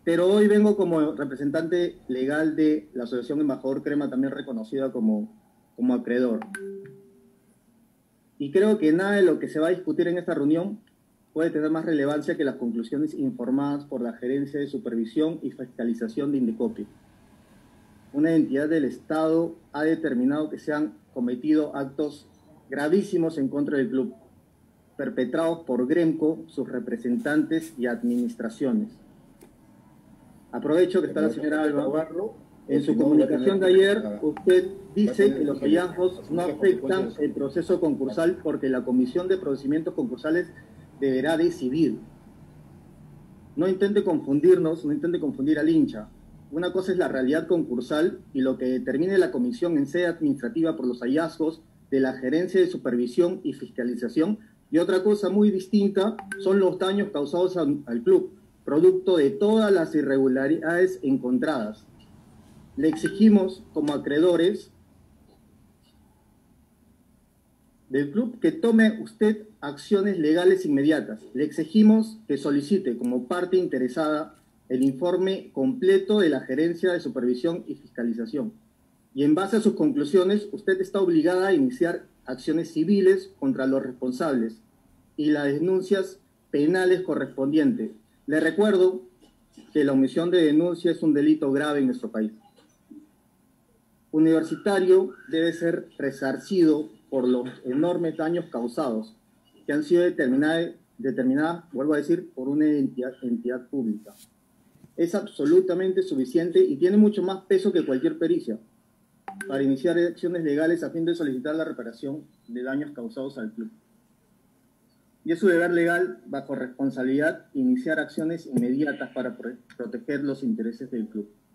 pero hoy vengo como representante legal de la Asociación Embajador Crema, también reconocida como acreedor. Y creo que nada de lo que se va a discutir en esta reunión puede tener más relevancia que las conclusiones informadas por la Gerencia de Supervisión y Fiscalización de Indecopi. Una entidad del Estado ha determinado que se han cometido actos gravísimos en contra del club, perpetrados por Gremco, sus representantes y administraciones. Aprovecho que está la señora Alba. En su comunicación de ayer, usted dice que los hallazgos no afectan el proceso concursal porque la Comisión de Procedimientos Concursales deberá decidir. No intente confundirnos, no intente confundir al hincha. Una cosa es la realidad concursal y lo que determine la comisión en sede administrativa por los hallazgos de la Gerencia de Supervisión y Fiscalización, y otra cosa muy distinta son los daños causados al club, producto de todas las irregularidades encontradas. Le exigimos, como acreedores del club, que tome usted acciones legales inmediatas. Le exigimos que solicite, como parte interesada, el informe completo de la Gerencia de Supervisión y Fiscalización. Y en base a sus conclusiones, usted está obligada a iniciar acciones civiles contra los responsables y las denuncias penales correspondientes. Le recuerdo que la omisión de denuncia es un delito grave en nuestro país. Universitario debe ser resarcido por los enormes daños causados, que han sido determinadas, vuelvo a decir, por una entidad pública. Es absolutamente suficiente y tiene mucho más peso que cualquier pericia para iniciar acciones legales a fin de solicitar la reparación de daños causados al club. Y es su deber legal, bajo responsabilidad, iniciar acciones inmediatas para proteger los intereses del club.